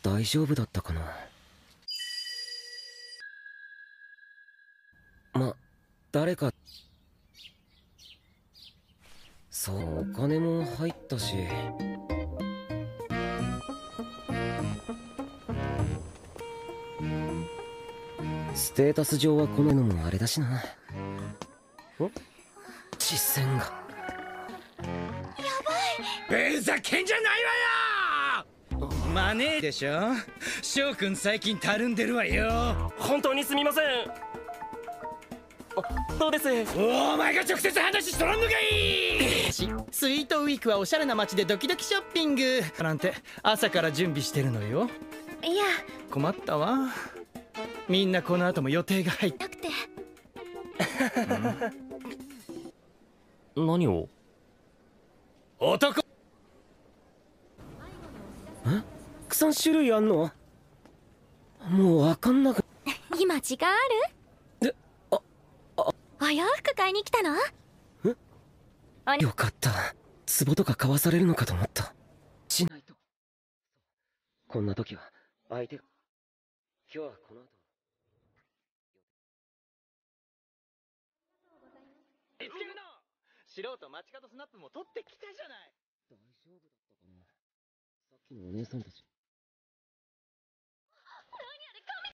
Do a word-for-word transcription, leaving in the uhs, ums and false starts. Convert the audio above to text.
大丈夫だったかな。ま、誰か。そう、お金も入ったし。ステータス上はこののもあれだしな。お、視線が。やばい。ふざけんじゃないわよ。マネーでしょ。翔くん最近たるんでるわよ。 本当にすみません。あ、どうです。 お前が直接話しとらんのかい。スイートウィークはおしゃれな街でドキドキショッピングなんて朝から準備してるのよ。 いや、 困ったわ。みんなこの後も予定が入ってなくて。 何を。 男。 え、たくさん種類あんの。もうわかんなく。 今時間ある？ で、あ、あ、 お洋服買いに来たの？ え？よかった。壺とか買わされるのかと思った。しないと。こんな時は相手が。今日はこの後。 見つけるの。素人街角スナップも取ってきたじゃない。 大丈夫だったかな。さっきのお姉さんたち。